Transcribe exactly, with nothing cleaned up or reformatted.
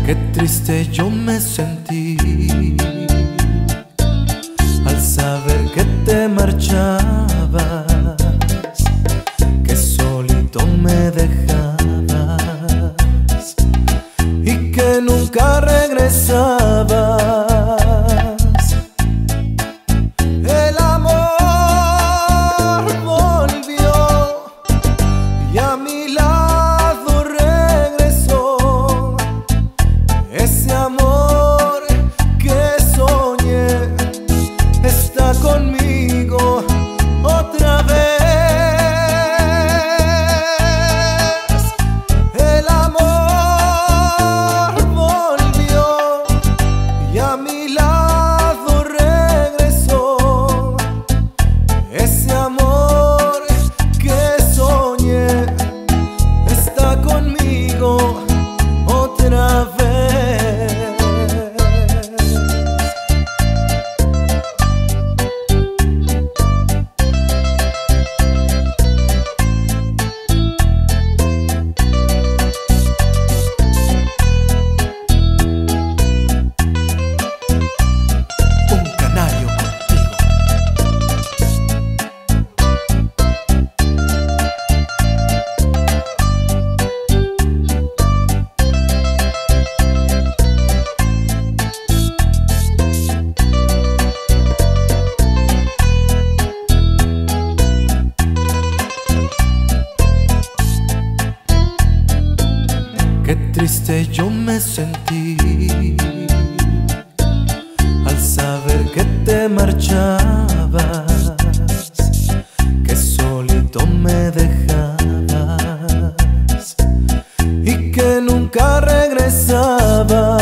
Qué triste yo me sentí al saber que te marchabas, que solito me dejabas y que nunca regresabas. El amor volvió y a mi lado regresó. Ese amor que soñé está conmigo otra vez. El amor volvió y a mi lado regresó. Ese amor que soñé está conmigo otra vez. Qué triste yo me sentí al saber que te marchabas, que solito me dejabas y que nunca regresabas.